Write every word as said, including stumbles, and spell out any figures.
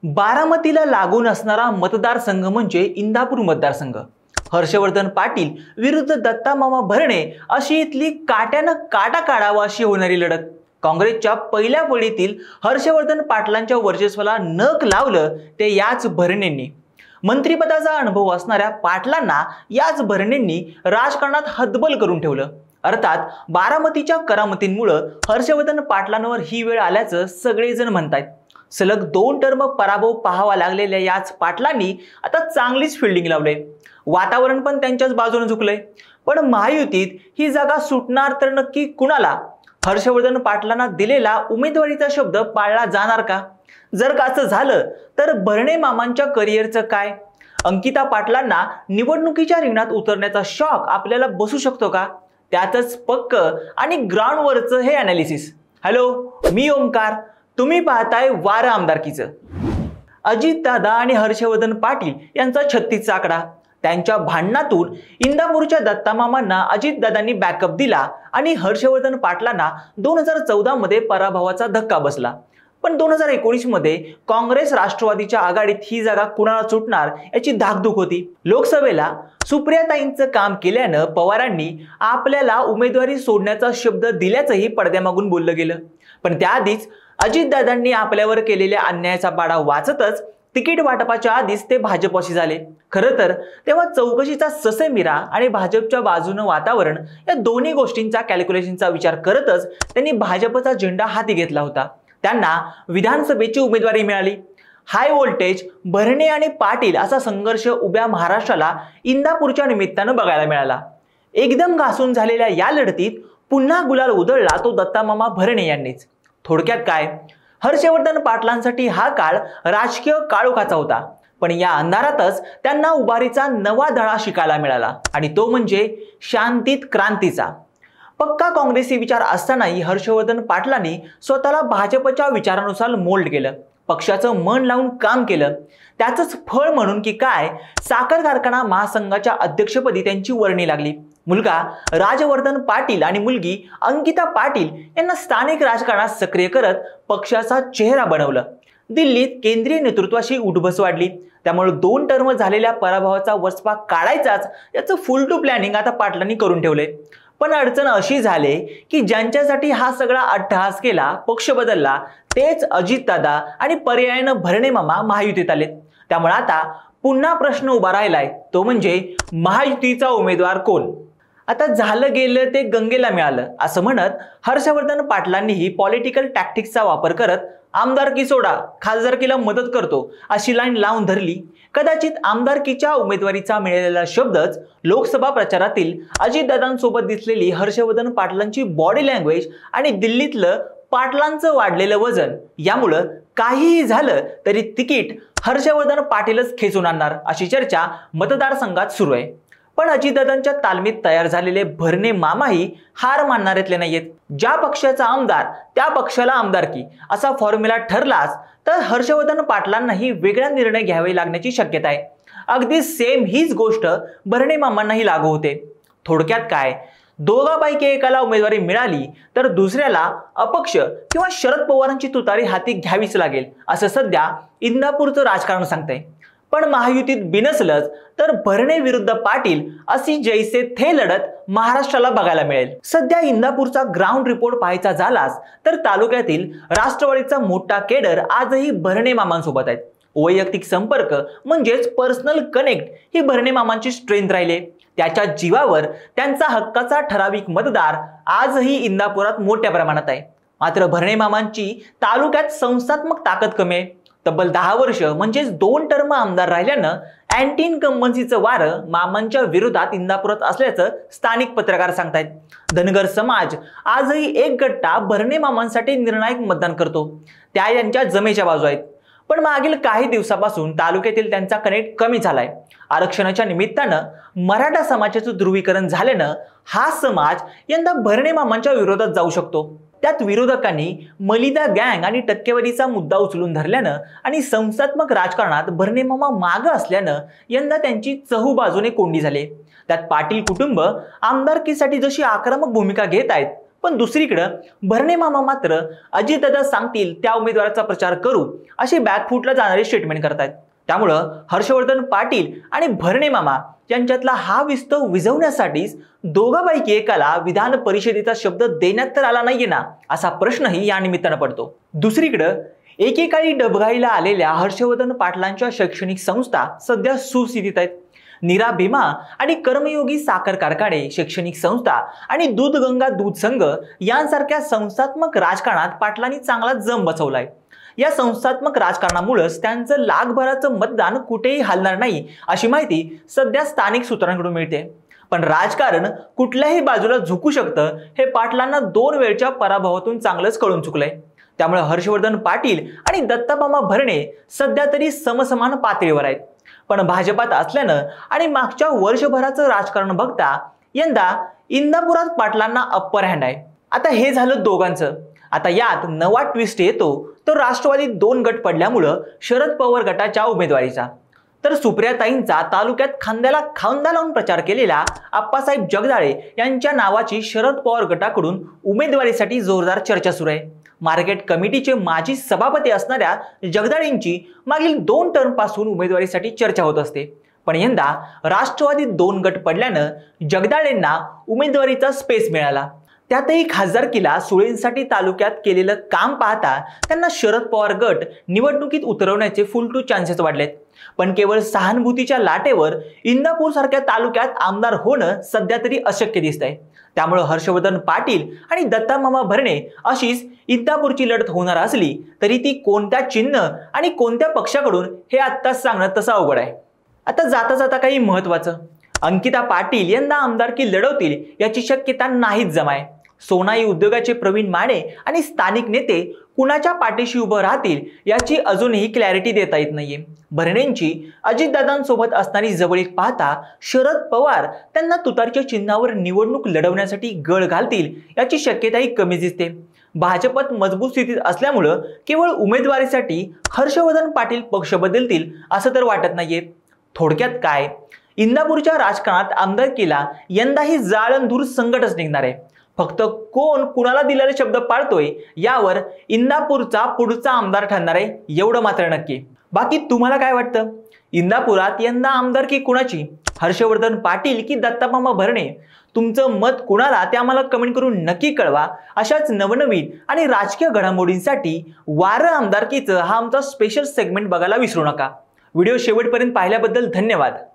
बारामतीला लागून असणारा मतदारसंघ म्हणजे इंदापूर मतदारसंघ। हर्षवर्धन पाटील विरुद्ध दत्ता मामा भरणे अशी इथली काट्यानं काटा काढावा अशी होणारी लढत। काँग्रेसच्या पहिल्या फळीतील हर्षवर्धन पाटलांच्या वर्चस्वाला नख लावलं ते याच भरणेंनी। मंत्रिपदाचा अनुभव असणाऱ्या पाटलांना याच भरणेंनी राजकारणात हतबल करून ठेवलं। अर्थात बारामतीच्या करामतींमुळे हर्षवर्धन पाटलांवर ही वेळ आल्याचं सगळेजण म्हणतात। सलग दोन टर्म पराभव पाहावा लागलेल्या याच पाटलांनी आता चांगलीच फिल्डिंग लावले। वातावरण पण त्यांच्याच बाजूने झुकलंय। पण महायुतीत ही जागा सुटणार तर नक्की कुणाला? हर्षवर्धन पाटलांना दिलेला उमेदवारीचा शब्द पाळला जाणार का? जर का असं झालं तर भरणे मामांच्या करिअरचं काय? अंकिता पाटलांना निवडणुकीच्या रिंगणात उतरण्याचा शॉक आपल्याला बसू शकतो का? त्यातच पक्क आणि ग्राउंडवरचं हे अनालिसिस। हॅलो, मी ओमकार, तुम्ही पाहताय वार आमदारकीचं। अजितदादा आणि हर्षवर्धन पाटील यांचा छत्तीसचा आकडा। त्यांच्या भांडणातून इंदापूरच्या दत्तामामांना अजितदादांनी बॅकअप दिला आणि हर्षवर्धन पाटलांना दोन हजार चौदा मध्ये पराभवाचा धक्का बसला। पण दोन हजार एकोणीस मध्ये काँग्रेस राष्ट्रवादीच्या आघाडीत ही जागा कुणाला सुटणार याची धाकधूक होती। लोकसभेला सुप्रियाताईंचं काम केल्यानं पवारांनी आपल्याला उमेदवारी सोडण्याचा शब्द दिल्याचंही पडद्यामागून बोललं गेलं। पण त्याआधीच अजितदादांनी आपल्यावर केलेल्या अन्यायाचा पाडा वाचतच तिकीट वाटपाच्या आधीच ते भाजपशी झाले। खरं तर तेव्हा चौकशीचा ससेमिरा आणि भाजपच्या बाजूनं वातावरण या दोन्ही गोष्टींचा कॅल्क्युलेशनचा विचार करतच त्यांनी भाजपचा झेंडा हाती घेतला होता। त्यांना विधानसभेची उमेदवारी मिळाली। हाय व्होल्टेज भरणे आणि पाटील असा संघर्ष उभ्या महाराष्ट्राला इंदापूरच्या निमित्तानं बघायला मिळाला। एकदम घासून झालेल्या या लढतीत पुन्हा गुलाल उधळला तो दत्तामामा भरणे यांनीच। थोडक्यात काय, हर्षवर्धन पाटलांसाठी हा काळ राजकीय काळोखाचा होता। पण या अंधारातच त्यांना उभारीचा नवा धडा शिकायला मिळाला आणि तो म्हणजे शांतीत क्रांतीचा। पक्का काँग्रेसी विचार असतानाही हर्षवर्धन पाटलांनी स्वतःला भाजपच्या विचारानुसार मोल्ड केलं, पक्षाचं मन लावून काम केलं। त्याचंच फळ म्हणून की काय, साखर कारखाना महासंघाच्या अध्यक्षपदी त्यांची वर्णी लागली। मुलगा राजवर्धन पाटील आणि मुलगी अंकिता पाटील यांना स्थानिक राजकारणात सक्रिय करत पक्षाचा चेहरा बनवलं। दिल्लीत केंद्रीय नेतृत्वाशी उठबस वाढली। त्यामुळे दोन टर्म झालेल्या पराभवाचा वचपा काढायचाच याचं फुल टू प्लॅनिंग आता पाटलांनी करून ठेवले। पण अडचण अशी झाली की ज्यांच्यासाठी हा सगळा अट्टहास केला, पक्ष बदलला, तेच अजितदादा आणि पर्यायानं भरणे मामा महायुतीत आले। त्यामुळे आता पुन्हा प्रश्न उभा राहिलाय, तो म्हणजे महायुतीचा उमेदवार कोण? आता झालं गेलं ते गंगेला मिळालं असं म्हणत हर्षवर्धन पाटलांनीही पॉलिटिकल टॅक्टिक्सचा वापर करत आमदारकी सोडा, खासदारकीला मदत करतो अशी लाईन लावून धरली। कदाचित आमदारकीच्या उमेदवारीचा मिळालेला शब्दच लोकसभा प्रचारातील अजितदादांसोबत दिसलेली हर्षवर्धन पाटलांची बॉडी लँग्वेज आणि दिल्लीतलं पाटलांचं वाढलेलं वजन यामुळं काहीही झालं तरी तिकीट हर्षवर्धन पाटीलच खेचून आणणार अशी चर्चा मतदारसंघात सुरू आहे। पण अजितदादांच्या तालमीत तयार झालेले भरणे मामाही हार मानणारेतले नाहीयेत। ज्या पक्षाचा आमदार त्या पक्षाला आमदारकी असा फॉर्म्युला ठरलाच तर हर्षवर्धन पाटलांनाही वेगळा निर्णय घ्यावे लागण्याची शक्यता आहे। अगदी सेम हीच गोष्ट भरणे मामांनाही लागू होते। थोडक्यात काय, दोघांपैकी एकाला उमेदवारी मिळाली तर दुसऱ्याला अपक्ष किंवा शरद पवारांची तुतारी हाती घ्यावीच लागेल असं सध्या इंदापूरचं राजकारण सांगतंय। पण महायुतीत बिनसलंच तर भरणे विरुद्ध पाटील अशी जैसे थे लढत महाराष्ट्राला बघायला मिळेल। सध्या इंदापूरचा ग्राउंड रिपोर्ट पाहायचा झालाच तर तालुक्यातील राष्ट्रवादीचा मोठा केडर आजही भरणे मामांसोबत आहेत। वैयक्तिक संपर्क म्हणजेच पर्सनल कनेक्ट ही भरणे मामांची स्ट्रेंथ राहिले। त्याच्या जीवावर त्यांचा हक्काचा ठराविक मतदार आजही इंदापुरात मोठ्या प्रमाणात आहे। मात्र भरणे मामांची तालुक्यात संस्थात्मक ताकद कमी आहे। तब्बल दहा वर्ष म्हणजेच दोन टर्म आमदार राहिल्यानं अँटी इन्कम्बन्सीचं वारं मामांच्या विरोधात इंदापुरात असल्याचं स्थानिक पत्रकार सांगतायत। धनगर समाज आजही एक गट्टा भरणे मामांसाठी निर्णायक मतदान करतो, त्या यांच्या जमेच्या बाजू आहेत। पण मागील काही दिवसापासून तालुक्यातील त्यांचा कनेक्ट कमी झालाय। आरक्षणाच्या निमित्तानं मराठा समाजाचं ध्रुवीकरण झाल्यानं हा समाज यंदा भरणे मामांच्या विरोधात जाऊ शकतो। त्यात विरोधकांनी मलिदा गँग आणि टक्केवारीचा मुद्दा उचलून धरल्यानं आणि संस्थात्मक राजकारणात भरणे मामा मागं असल्यानं यंदा त्यांची चहू बाजूने कोंडी झाली। त्यात पाटील कुटुंब आमदारकीसाठी जशी आक्रमक भूमिका घेत आहेत, पण दुसरीकडे भरणे मामा मात्र अजितदादा सांगतील त्या उमेदवाराचा प्रचार करू अशी बॅकफूटला जाणारी स्टेटमेंट करतायत। त्यामुळं हर्षवर्धन पाटील आणि भरणे मामा यांच्यातला हा विस्तव विझवण्यासाठीच दोघांपैकी एकाला विधान परिषदेचा शब्द देण्यात तर आला नाहीये ना असा प्रश्नही या निमित्तानं पडतो। दुसरीकडे एकेकाळी डबघाईला आलेल्या हर्षवर्धन पाटलांच्या शैक्षणिक संस्था सध्या सुस्थितीत आहेत। नीरा भीमा आणि कर्मयोगी साखर कारखाने शैक्षणिक संस्था आणि दूधगंगा दूध संघ यांसारख्या संस्थात्मक राजकारणात पाटलांनी चांगला जम बसवलाय। या संस्थात्मक राजकारणामुळेच त्यांचं लाखभराचं मतदान कुठेही हलणार नाही अशी माहिती सध्या स्थानिक सूत्रांकडून मिळते। पण राजकारण कुठल्याही बाजूला झुकू शकतं हे पाटलांना दोन वेळच्या पराभवातून चांगलंच कळून चुकलंय। त्यामुळे हर्षवर्धन पाटील आणि दत्तामामा भरणे सध्या तरी समसमान पातळीवर आहेत। पण भाजपात असल्यानं आणि मागच्या वर्षभराचं राजकारण बघता यंदा इंदापुरात पाटलांना अप्पर हँड आहे। आता हे झालं दोघांचं। आता यात नवा ट्विस्ट येतो तो राष्ट्रवादीत दोन गट पडल्यामुळं शरद पवार गटाच्या उमेदवारीचा। तर सुप्रियाताईंचा तालुक्यात खांद्याला खांदा लावून प्रचार केलेला आप्पासाहेब जगदाळे यांच्या नावाची शरद पवार गटाकडून उमेदवारीसाठी जोरदार चर्चा सुरू आहे। मार्केट कमिटीचे माजी सभापती असणाऱ्या जगदाळेंची मागील दोन टर्म पासून उमेदवारीसाठी चर्चा होत असते। पण यंदा राष्ट्रवादीत दोन गट पडल्यानं जगदाळेंना उमेदवारीचा स्पेस मिळाला। त्यातही खासदारकीला सुळेंसाठी तालुक्यात केलेलं काम पाहता त्यांना शरद पवार गट निवडणुकीत उतरवण्याचे फुल टू चान्सेस वाढलेत। पण केवळ सहानुभूतीच्या लाटेवर इंदापूर सारख्या तालुक्यात आमदार होणं सध्या तरी अशक्य दिसतंय। त्यामुळे हर्षवर्धन पाटील आणि दत्तामामा भरणे अशीच इंदापूरची लढत होणार असली तरी ती कोणत्या चिन्ह आणि कोणत्या पक्षाकडून हे आत्ताच सांगणं तसं अवघड आहे। आता जाता जाता काही महत्वाचं, अंकिता पाटील यंदा आमदारकी लढवतील याची शक्यता नाहीच जमाय। सोनाई उद्योगाचे प्रवीण माने आणि स्थानिक नेते कुणाच्या पाठीशी उभं राहतील याची अजूनही क्लॅरिटी देता येत नाहीये। भरणेंची अजितदादांसोबत असणारी जवळीक पाहता शरद पवार त्यांना तुतारच्या चिन्हावर निवडणूक लढवण्यासाठी गळ घालतील याची शक्यताही कमी दिसते। भाजपत मजबूत स्थितीत असल्यामुळे केवळ उमेदवारीसाठी हर्षवर्धन पाटील पक्ष बदलतील असं तर वाटत नाहीये। थोडक्यात काय, इंदापूरच्या राजकारणात आमदारकीला यंदाही जाळंधूर संकटच निघणार आहे। फक्त कोण कुणाला दिलेले शब्द पाळतोय यावर इंदापूरचा पुढचा आमदार ठरणार आहे एवढं मात्र नक्की। बाकी तुम्हाला काय वाटतं, इंदापुरात यंदा आमदारकी कुणाची, हर्षवर्धन पाटील की दत्तामामा भरणे? तुमचं मत कुणाला ते आम्हाला कमेंट करून नक्की कळवा। अशाच नवनवीन आणि राजकीय घडामोडींसाठी वारं आमदारकीचं हा आमचा स्पेशल सेगमेंट बघायला विसरू नका। व्हिडिओ शेवटपर्यंत पाहिल्याबद्दल धन्यवाद।